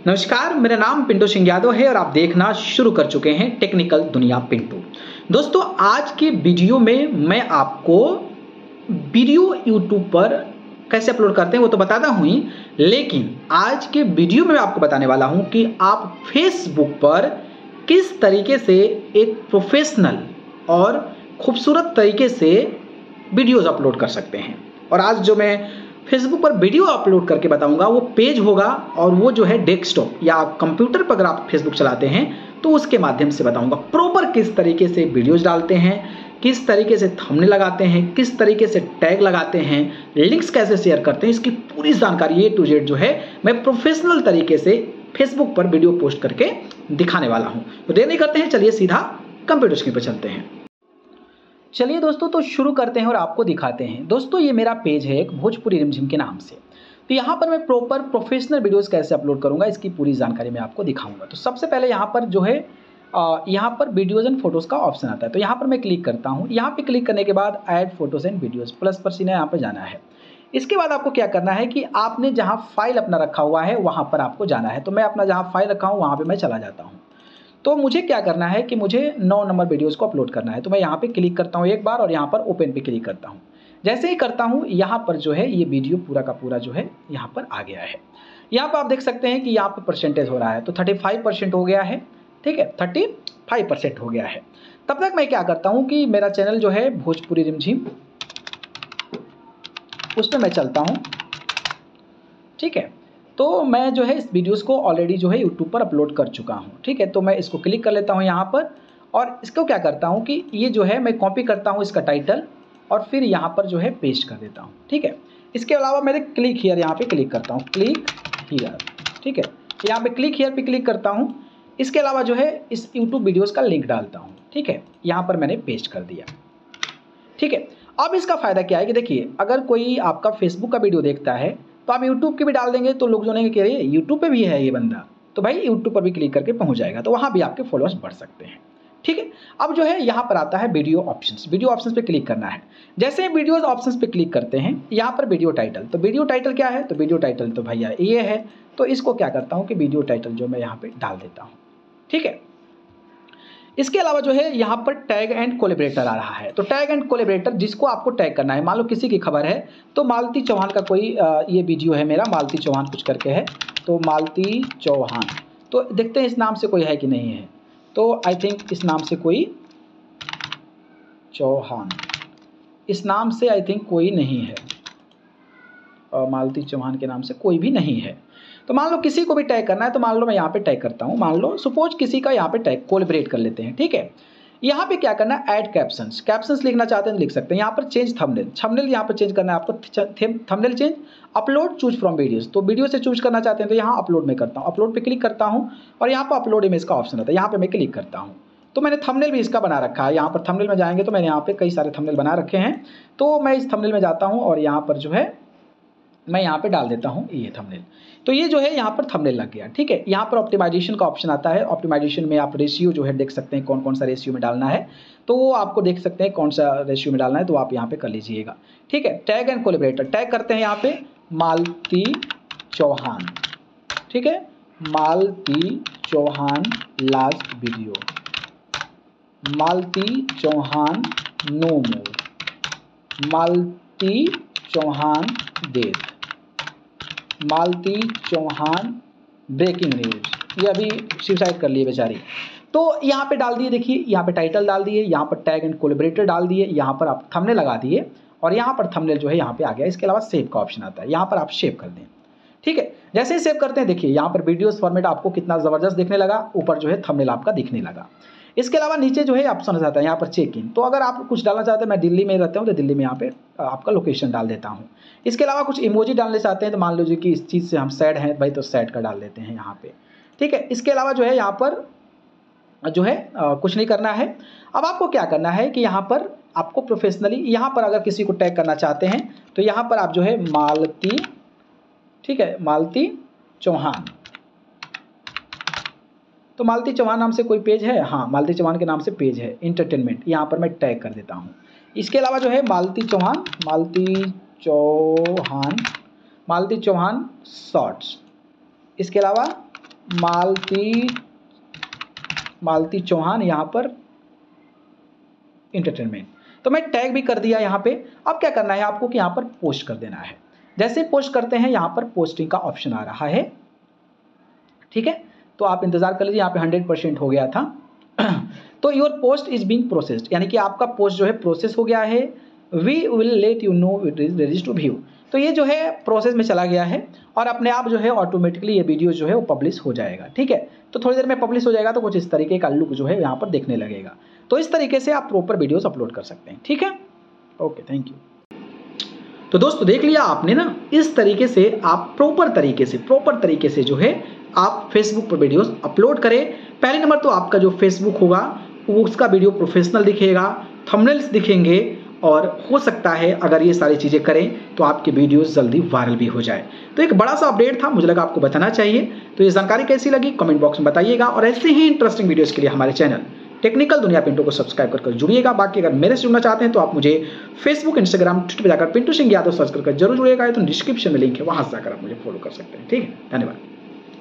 नमस्कार, मेरा नाम पिंटू सिंह यादव है और आप देखना शुरू कर चुके हैं टेक्निकल दुनिया पिंटू। दोस्तों, आज के वीडियो में मैं आपको वीडियो यूट्यूब पर कैसे अपलोड करते हैं वो तो बताता हूँ ही, लेकिन आज के वीडियो में मैं आपको बताने वाला हूँ कि आप फेसबुक पर किस तरीके से एक प्रोफेशनल और खूबसूरत तरीके से वीडियोज़ अपलोड कर सकते हैं। और आज जो मैं फेसबुक पर वीडियो अपलोड करके बताऊंगा वो पेज होगा, और वो जो है डेस्कटॉप या कंप्यूटर पर अगर आप फेसबुक चलाते हैं तो उसके माध्यम से बताऊंगा प्रॉपर किस तरीके से वीडियोज डालते हैं, किस तरीके से थंबनेल लगाते हैं, किस तरीके से टैग लगाते हैं, लिंक्स कैसे शेयर करते हैं। इसकी पूरी जानकारी A to Z जो है मैं प्रोफेशनल तरीके से फेसबुक पर वीडियो पोस्ट करके दिखाने वाला हूँ। तो देर नहीं करते हैं, चलिए सीधा कंप्यूटर स्क्रीन पर चलते हैं। चलिए दोस्तों, तो शुरू करते हैं और आपको दिखाते हैं। दोस्तों, ये मेरा पेज है एक भोजपुरी रिमझिम के नाम से। तो यहाँ पर मैं प्रॉपर प्रोफेशनल वीडियोस कैसे अपलोड करूँगा इसकी पूरी जानकारी मैं आपको दिखाऊंगा। तो सबसे पहले यहाँ पर जो है यहाँ पर वीडियोज़ एंड फोटोज़ का ऑप्शन आता है। तो यहाँ पर मैं क्लिक करता हूँ। यहाँ पर क्लिक करने के बाद add photos and videos plus पर सीधा यहाँ पर जाना है। इसके बाद आपको क्या करना है कि आपने जहाँ फाइल अपना रखा हुआ है वहाँ पर आपको जाना है। तो मैं अपना जहाँ फाइल रखा हूँ वहाँ पर मैं चला जाता हूँ। तो मुझे क्या करना है कि मुझे 9 नंबर वीडियोस को अपलोड करना है। तो मैं यहाँ पे क्लिक करता हूँ एक बार और यहाँ पर ओपन पे क्लिक करता हूँ। जैसे ही करता हूँ यहाँ पर जो है ये वीडियो पूरा का पूरा जो है यहाँ पर आ गया है। यहाँ पर आप देख सकते हैं कि यहाँ पर परसेंटेज हो रहा है, तो 35% हो गया है। ठीक है, 35% हो गया है। तब तक मैं क्या करता हूँ कि मेरा चैनल जो है भोजपुरी रिमझिम, उसमें मैं चलता हूँ। ठीक है, तो मैं जो है इस वीडियोस को ऑलरेडी जो है यूट्यूब पर अपलोड कर चुका हूँ। ठीक है, तो मैं इसको क्लिक कर लेता हूँ यहाँ पर, और इसको क्या करता हूँ कि ये जो है मैं कॉपी करता हूँ इसका टाइटल, और फिर यहाँ पर जो है पेस्ट कर देता हूँ। ठीक है, इसके अलावा मेरे क्लिक हियर यहाँ पे क्लिक करता हूँ, क्लिक हियर। ठीक है, यहाँ पे क्लिक हियर पे क्लिक करता हूँ। इसके अलावा जो है इस यूट्यूब वीडियोज़ का लिंक डालता हूँ। ठीक है, यहाँ पर मैंने पेस्ट कर दिया। ठीक है, अब इसका फ़ायदा क्या है कि देखिए, अगर कोई आपका फेसबुक का वीडियो देखता है तो आप यूट्यूब के भी डाल देंगे तो लोग जानेंगे कि अरे यूट्यूब पे भी है ये बंदा, तो भाई यूट्यूब पर भी क्लिक करके पहुंच जाएगा, तो वहाँ भी आपके फॉलोअर्स बढ़ सकते हैं। ठीक है, अब जो है यहाँ पर आता है वीडियो ऑप्शंस। वीडियो ऑप्शंस पे क्लिक करना है। जैसे ही वीडियोज ऑप्शंस पे क्लिक करते हैं यहाँ पर वीडियो टाइटल, तो वीडियो टाइटल क्या है, तो वीडियो टाइटल तो भैया ये है। तो इसको क्या करता हूँ कि वीडियो टाइटल जो मैं यहाँ पे डाल देता हूँ। ठीक है, इसके अलावा जो है यहाँ पर टैग एंड कोलैबोरेटर आ रहा है। तो टैग एंड कोलैबोरेटर जिसको आपको टैग करना है, मान लो किसी की खबर है, तो मालती चौहान का कोई ये वीडियो है मेरा, मालती चौहान कुछ करके है, तो मालती चौहान, तो देखते हैं इस नाम से कोई है कि नहीं है। तो आई थिंक इस नाम से कोई चौहान, इस नाम से आई थिंक कोई नहीं है, और मालती चौहान के नाम से कोई भी नहीं है। तो मान लो किसी को भी टैग करना है, तो मान लो मैं यहाँ पे टैग करता हूँ, मान लो सपोज किसी का यहाँ पे टैग कोलैबोरेट कर लेते हैं। ठीक है, यहाँ पे क्या करना है, ऐड कैप्शंस। कैप्शंस लिखना चाहते हैं तो लिख सकते हैं। यहाँ पर चेंज थंबनेल, थंबनेल यहाँ पर चेंज करना है आपको, thumbnail change, upload choose from videos, तो वीडियो से चूज करना चाहते हैं तो यहाँ अपलोड में करता हूँ, अपलोड पे क्लिक करता हूँ, और यहाँ पर अपलोड इमेज का ऑप्शन आता है, यहाँ पे मैं क्लिक करता हूँ। तो मैंने थंबनेल भी इसका बना रखा है। यहाँ पर थंबनेल में जाएंगे तो मैंने यहाँ पे कई सारे थंबनेल बना रखे हैं। तो मैं इस थंबनेल में जाता हूँ और यहाँ पर जो है मैं यहाँ पे डाल देता हूँ ये थंबनेल। तो ये जो है यहाँ पर थंबनेल लग गया। ठीक है, यहाँ पर ऑप्टिमाइजेशन का ऑप्शन आता है। ऑप्टिमाइजेशन में आप रेशियो जो है देख सकते हैं, कौन कौन सा रेशियो में डालना है, तो वो आपको देख सकते हैं कौन सा रेशियो में डालना है, तो आप यहाँ पे कर लीजिएगा। ठीक है, टैग एंड कोलैबोरेटर, टैग करते हैं यहाँ पे मालती चौहान। ठीक है, Malti Chauhan last video, Malti Chauhan no more, Malti Chauhan death, Malti Chauhan breaking news, ये अभी सुसाइड कर लिए बेचारी। तो यहाँ पे डाल दिए, देखिए यहाँ पे टाइटल डाल दिए, यहाँ पर टैग एंड कोलैबोरेटर डाल दिए, यहाँ पर आप थंबनेल लगा दिए, और यहाँ पर थंबनेल जो है यहाँ पे आ गया। इसके अलावा सेव का ऑप्शन आता है, यहाँ पर आप सेव कर दें। ठीक है, जैसे ही सेव करते हैं देखिए यहाँ पर वीडियोस फॉर्मेट आपको कितना ज़बरदस्त दिखने लगा, ऊपर जो है थंबनेल आपका दिखने लगा। इसके अलावा नीचे जो है ऑप्शन आता है यहाँ पर चेक इन, तो अगर आप कुछ डालना चाहते हैं, मैं दिल्ली में रहता हूँ तो दिल्ली में यहाँ पे आपका लोकेशन डाल देता हूँ। इसके अलावा कुछ इमोजी डालने चाहते हैं, तो मान लीजिए कि इस चीज़ से हम सैड हैं भाई, तो सैड का डाल देते हैं यहाँ पे। ठीक है, इसके अलावा जो है यहाँ पर जो है कुछ नहीं करना है। अब आपको क्या करना है कि यहाँ पर आपको प्रोफेशनली, यहाँ पर अगर किसी को टैग करना चाहते हैं तो यहाँ पर आप जो है मालती, ठीक है, मालती चौहान, तो मालती चौहान नाम से कोई पेज है, हाँ मालती चौहान के नाम से पेज है इंटरटेनमेंट, यहाँ पर मैं टैग कर देता हूँ। इसके अलावा जो है मालती चौहान, मालती चौहान, मालती चौहान शॉर्ट्स, इसके अलावा मालती चौहान यहाँ पर एंटरटेनमेंट। तो मैं टैग भी कर दिया यहाँ पे। अब क्या करना है आपको कि यहाँ पर पोस्ट कर देना है। जैसे पोस्ट करते हैं यहाँ पर पोस्टिंग का ऑप्शन आ रहा है, ठीक है। तो आप इंतजार कर लीजिए, यहाँ पे 100% हो गया था। तो your post is being processed, यानी कि आपका पोस्ट जो है प्रोसेस हो गया है। We will let you know it is ready to view. तो ये जो है प्रोसेस में चला गया है और अपने आप जो है ऑटोमेटिकली ये वीडियो जो है वो पब्लिश हो जाएगा, ठीक है। तो थोड़ी देर में पब्लिश हो जाएगा तो कुछ इस तरीके का लुक जो है यहाँ पर देखने लगेगा। तो इस तरीके से आप प्रॉपर वीडियोस अपलोड कर सकते हैं, ठीक है। Okay, thank you. तो दोस्तों देख लिया आपने ना, इस तरीके से आप प्रॉपर तरीके से जो है आप फेसबुक पर वीडियोस अपलोड करें। पहले नंबर तो आपका जो फेसबुक होगा वो उसका वीडियो प्रोफेशनल दिखेगा, थंबनेल्स दिखेंगे और हो सकता है अगर ये सारी चीज़ें करें तो आपके वीडियोस जल्दी वायरल भी हो जाए। तो एक बड़ा सा अपडेट था, मुझे लगा आपको बताना चाहिए। तो ये जानकारी कैसी लगी कमेंट बॉक्स में बताइएगा और ऐसे ही इंटरेस्टिंग वीडियोस के लिए हमारे चैनल टेक्निकल दुनिया पिंटू को सब्सक्राइब कर जुड़िएगा। बाकी अगर मेरे से जुड़ना चाहते हैं तो आप मुझे फेसबुक, इंस्टाग्राम, ट्विटर पर जाकर पिंटू सिंह यादव सर्च कर जरूर जुड़िएगा। तो डिस्क्रिप्शन में लिंक है, वहां से जाकर आप मुझे फॉलो कर सकते हैं, ठीक है। धन्यवाद।